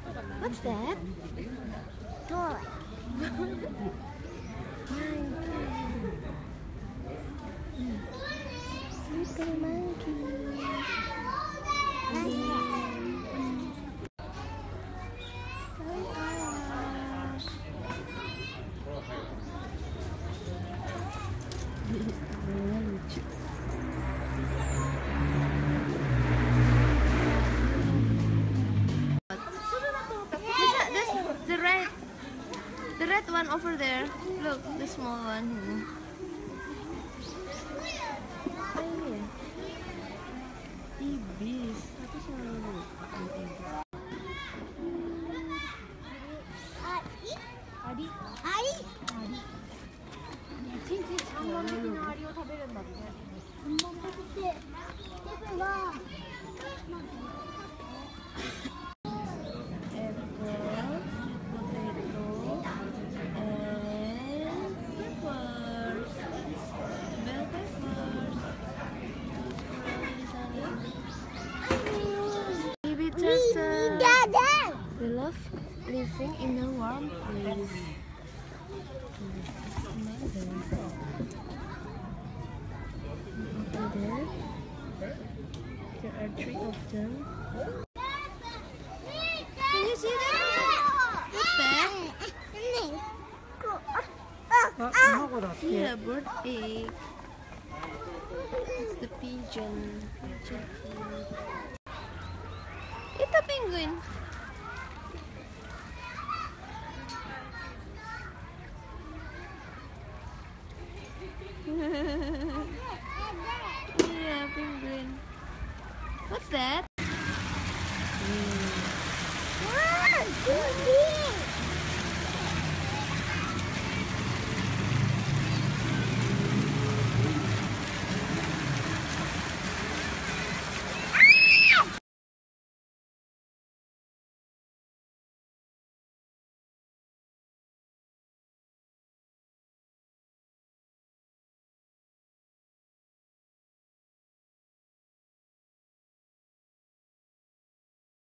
What's that? Toy. Little monkey. The red one over there. Look, the small one. Ibis. Aku selalu lupa ibis. Adi? Adi? Adi. Cincin samaのアリを食べるんだって。They love living in a warm place. Over there are 3 of them. Can you see that? What's that? Yeah, bird egg. It's the pigeon. It's a penguin. Yeah, penguin. What's that? Wow,